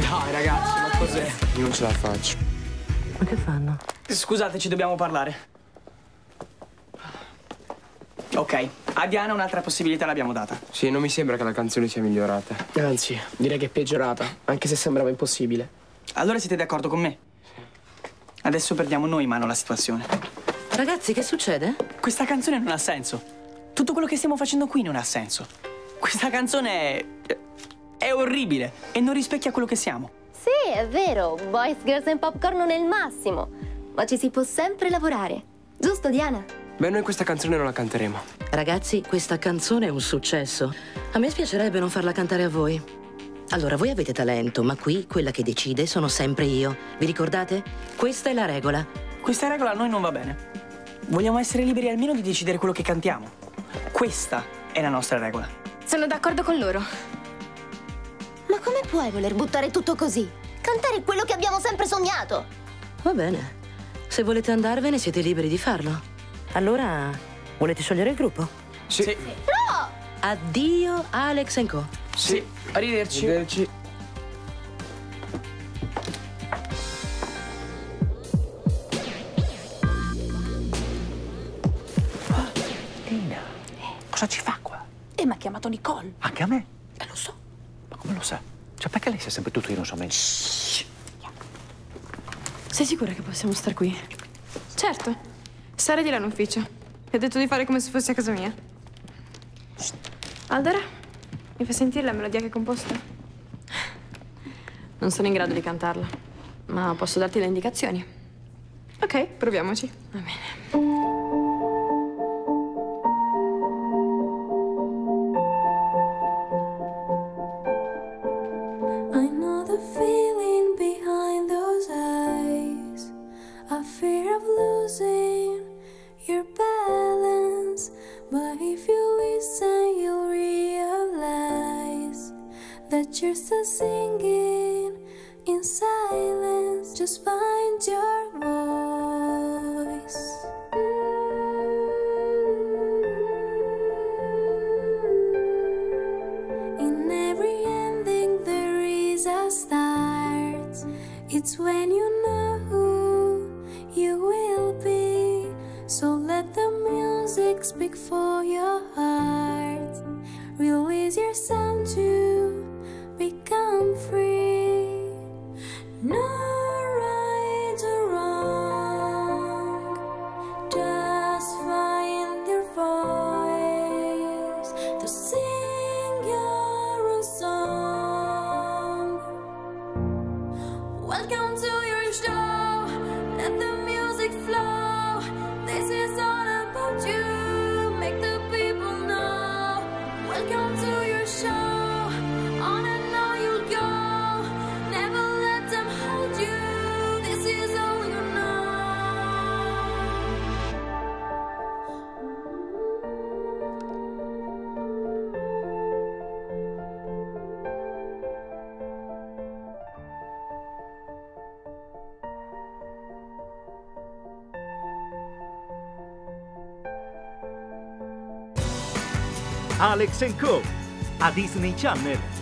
Dai ragazzi, ma cos'è? Io non ce la faccio. Ma che fanno? Scusate, ci dobbiamo parlare. Ok, a Diana un'altra possibilità l'abbiamo data. Sì, non mi sembra che la canzone sia migliorata. Anzi, direi che è peggiorata, anche se sembrava impossibile. Allora siete d'accordo con me? Adesso perdiamo noi in mano la situazione. Ragazzi, che succede? Questa canzone non ha senso. Tutto quello che stiamo facendo qui non ha senso. Questa canzone è orribile e non rispecchia quello che siamo. Sì, è vero. Boys, Girls and Popcorn non è il massimo. Ma ci si può sempre lavorare. Giusto, Diana? Beh, noi questa canzone non la canteremo. Ragazzi, questa canzone è un successo. A me spiacerebbe non farla cantare a voi. Allora, voi avete talento, ma qui quella che decide sono sempre io. Vi ricordate? Questa è la regola. Questa regola a noi non va bene. Vogliamo essere liberi almeno di decidere quello che cantiamo. Questa è la nostra regola. Sono d'accordo con loro. Ma come puoi voler buttare tutto così? Cantare quello che abbiamo sempre sognato. Va bene. Se volete andarvene, siete liberi di farlo. Allora, volete sciogliere il gruppo? Sì. No! Addio, Alex & Co. Sì, arrivederci. Arrivederci. Tina, cosa ci fa qua? E mi ha chiamato Nicole. Anche a me? Lo so. Ma come lo sa? Cioè, perché lei sa sempre tutto e io non so niente? Sei sicura che possiamo star qui? Certo. Sara di là in ufficio. Mi ha detto di fare come se fossi a casa mia. Aldera, mi fai sentire la melodia che hai composto? Non sono in grado di cantarla, ma posso darti le indicazioni. Ok, proviamoci. Va bene. I know the feeling behind those eyes, a fear of losing your balance. But if you listen, you'll realize that you're still singing in silence. Just find your voice. In every ending there is a start. It's when you know who you will be. So let the music speak for your heart. Release your sound to become free. No right or wrong, just find your voice to sing your own song. Welcome to your show, let the music flow. This is all about you, make the people know. Welcome to your show, on and on you'll go. Never let them hold you, this is all you know. Alex & Co. a Disney Channel.